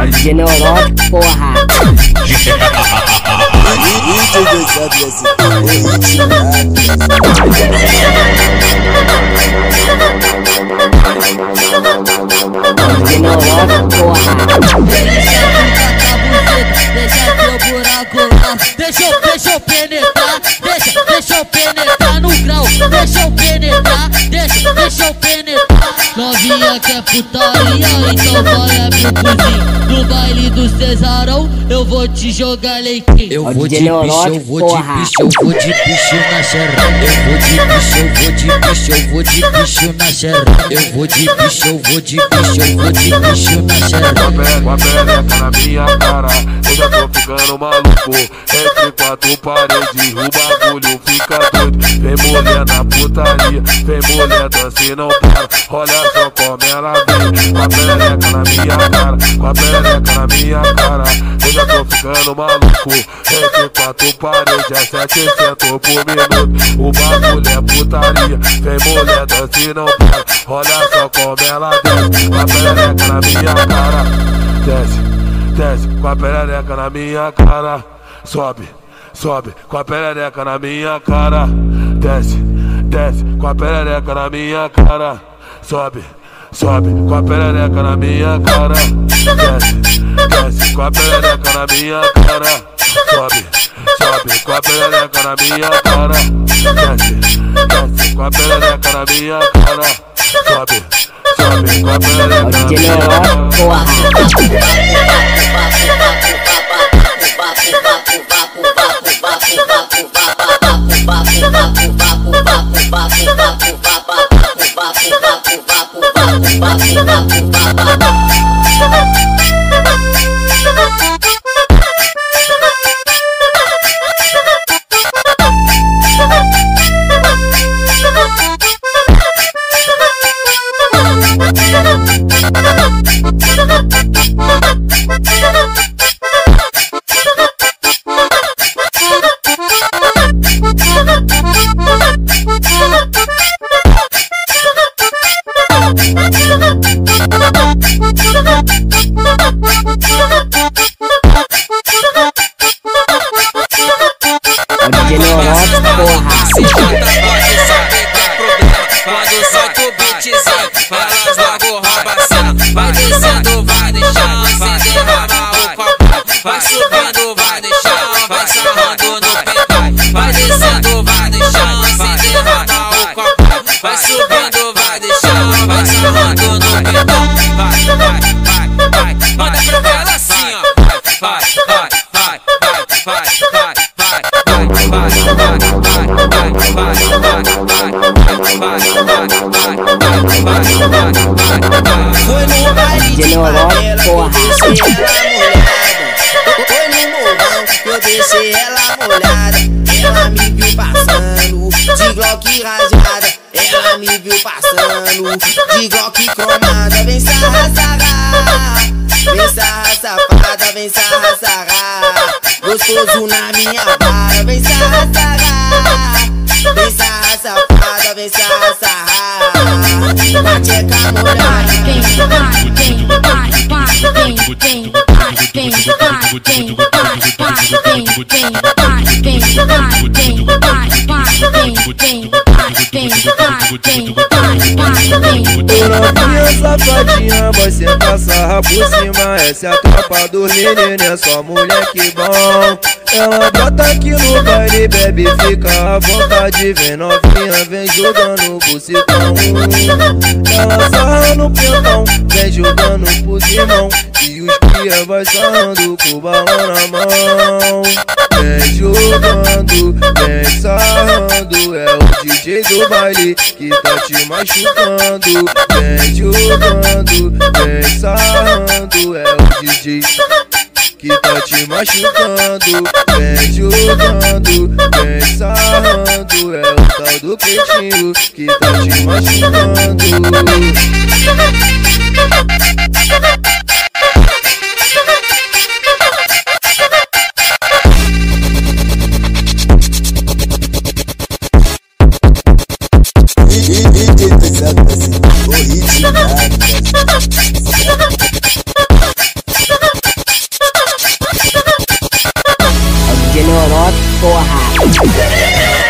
Ignorou, porra. Ignorou, porra. Deixa teu buraco lá, deixa eu penetrar, deixa eu penetrar no grau, deixa eu penetrar, deixa eu penetrar. Novinha quer putaria, então vai abrir o cozinho. No baile do Cesarão, eu vou te jogar leitinho. Eu vou de bicho, eu vou de bicho, eu vou de bicho na xereca. Eu vou de bicho, eu vou de bicho, eu vou de bicho na xereca. Eu vou de bicho, eu vou de bicho, eu vou de bicho na xereca. Com a perereca na minha cara, eu já tô ficando maluco. Entre quatro paredes, o bagulho fica doido. Vem mulher na putaria, vem mulher dança e não para. Olha só como ela vem, com a perereca na minha cara, com a perereca na minha cara. Eu já tô ficando maluco. Entre quatro paredes, é 700 por minuto. O bagulho é putaria, vem mulher dança e não para. Olha só como ela desce, com a perereca na minha cara. Desce, desce, com a perereca na minha cara. Sobe, sobe, com a perereca na minha cara. Desce, desce, com a perereca na minha cara. Sobe, sobe, com a perereca na minha cara. Desce, desce, com a perereca na minha cara. Sobe, sobe, com a perereca na minha cara. Desce, desce, com a perereca na minha cara. Sobe, sobe, com a perereca na minha cara. Quando solta o beatzinho, elas logo roubam a cena. Vai descendo, vai deixando, sem derramar o copo. Vai subindo, vai deixando, vai sarrando no peito. Vai descendo, vai deixando, sem derramar o copo. Vai subindo, vai deixando, vai sarrando no peito. Vai, vai, vai, vai, manda pra ela assim, ó. Vai, vai, vai, vai, vai, vai, vai, vai, foi no baile de favela que eu deixei ela molhada. Foi no morrão que eu deixei ela molhada. Ela me viu passando de Glock rajada. Ela me viu passando de Glock cromada. Vem sarra, sarra, vem sarra, safada, vem sarra, sarra. Gostoso na minha vara. Vem sarra, sarra, vem sarra, safada, vem sarra, sarra. Pacheca molhada. Novinha safadinha, vai sentar sarra por cima. Essa é a tropa do neném, é só moleque bom. Ela bota aqui no baile, bebe, fica à vontade. Vem novinha, vem jogando bucetão. Ela sarra no pentão, vem jogando pro timão. E os cria vai sarrando com o balão na mão. Vem jogando, vem sarrando. É o DJ do baile que tá te machucando. Vem jogando, vem sarrando. É o DJ que tá te machucando. Vem jogando, vem sarrando. É o tal do pretinho que tá te machucando. O ritmo porra.